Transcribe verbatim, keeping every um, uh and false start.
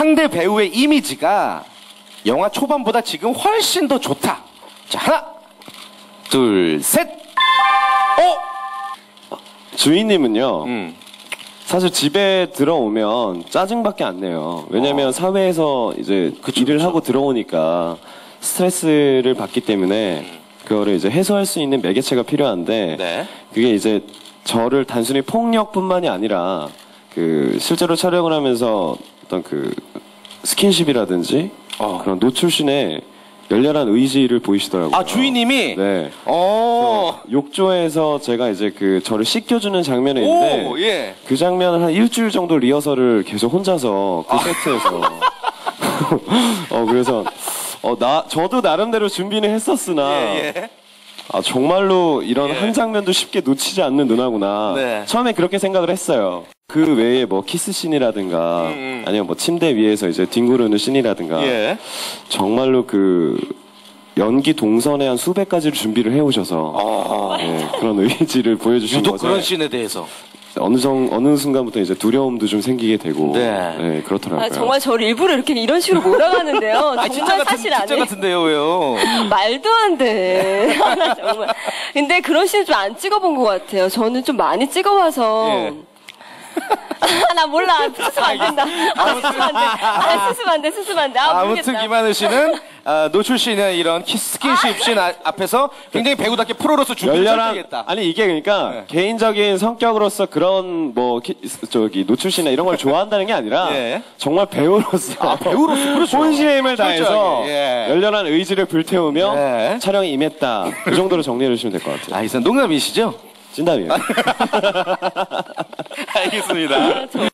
상대 배우의 이미지가 영화 초반보다 지금 훨씬 더 좋다. 자, 하나, 둘, 셋. 어? 주인님은요. 음. 사실 집에 들어오면 짜증밖에 안 내요. 왜냐면 어. 사회에서 이제 그쵸, 일을 그쵸. 하고 들어오니까 스트레스를 받기 때문에 음. 그거를 이제 해소할 수 있는 매개체가 필요한데 네. 그게 이제 저를 단순히 폭력뿐만이 아니라 그 실제로 촬영을 하면서 어떤 그 스킨십이라든지 어. 그런 노출신의 열렬한 의지를 보이시더라고요. 아, 주인님이? 네. 어. 욕조에서 제가 이제 그 저를 씻겨주는 장면이 있는데 오, 예. 그 장면을 한 일주일 정도 리허설을 계속 혼자서 그 세트에서 어 그래서 어 나 저도 나름대로 준비는 했었으나 예, 예. 아 정말로 이런 예. 한 장면도 쉽게 놓치지 않는 누나구나. 네. 처음에 그렇게 생각을 했어요. 그 외에 뭐 키스 씬이라든가 음, 음. 아니면 뭐 침대 위에서 이제 뒹구르는 씬이라든가 예. 정말로 그 연기 동선의 한 수백 가지를 준비를 해오셔서 아. 예, 그런 의지를 보여주신 유독 것에 그런 씬에 대해서. 어느 정 어느 순간부터 이제 두려움도 좀 생기게 되고 네. 네, 그렇더라고요. 아, 정말 저를 일부러 이렇게 이런 식으로 몰아가는데요. 아, 정말 진짜 같은, 사실 진짜 아니 같은데요, 왜요? 말도 안 돼. 정말. 근데 그런 씬 좀 안 찍어본 것 같아요. 저는 좀 많이 찍어봐서. 예. 아, 나 몰라. 수습 안 된다. 아, 수습 안 돼. 아, 수습 안 돼. 수습 안 돼. 아, 아무튼 모르겠다. 김하늘 씨는 아, 노출 씬의 이런 키스 스킨십 씬 아, 앞에서 굉장히 배우답게 프로로서 준비를 열렬한 잘하겠다. 아니 이게 그러니까 네. 개인적인 성격으로서 그런 뭐 키, 저기 노출신이나 이런 걸 좋아한다는 게 아니라 예. 정말 배우로서 아, 배우로서 그렇죠. 혼신의 힘을 다해서 철저하게, 예. 열렬한 의지를 불태우며 네. 촬영에 임했다. 그 정도로 정리해 주시면 될 것 같아요. 아, 이선 농담이시죠? 진담이에요. 알겠습니다.